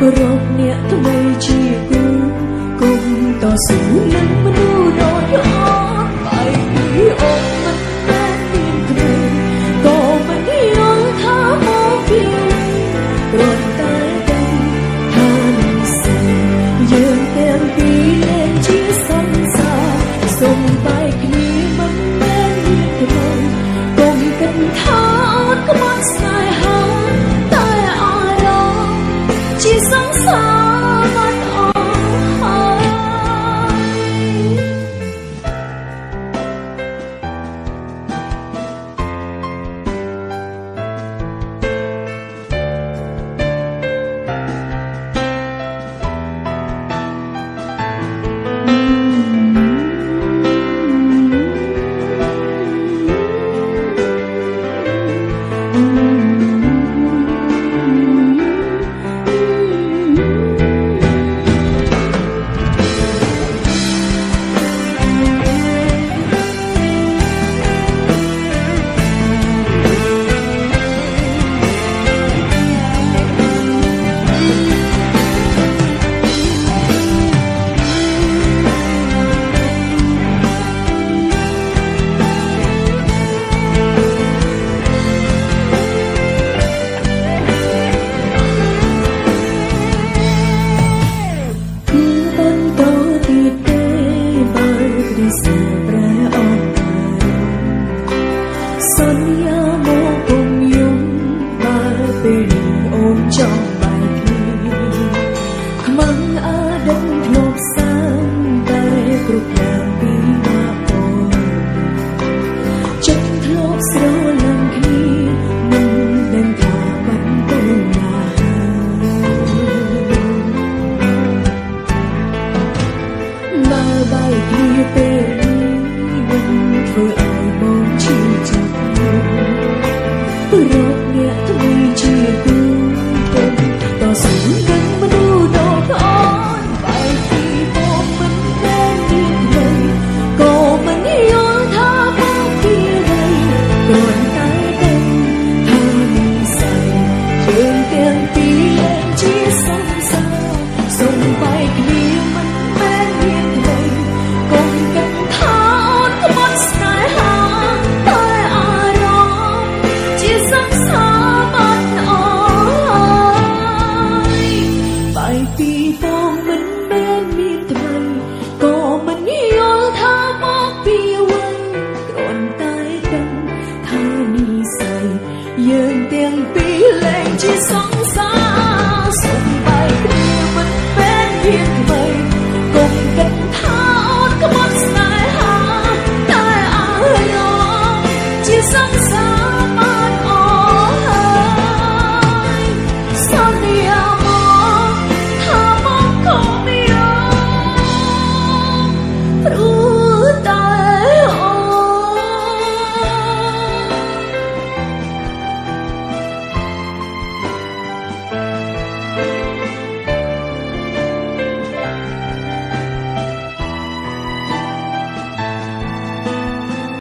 រកអ្នកថ្មីជាគូកុំតស៊ូនឹងមនុស្សដ៏ល្អបែកពីអូនមិនមែនមានក្តីក៏មិនយល់ថាមកពីគ្រាន់តែដឹងថានឹងសេយើងទាំងពីរលែងជាសង្សារសុំបែកគ្នាមិនមែនមានក្តីកុំគិតថាអូនក្បត់ស្នេហាតែអារម្មណ៍ជាសង្សារបាត់អស់ហើយ Hãy subscribe cho kênh Ghiền Mì Gõ để không bỏ lỡ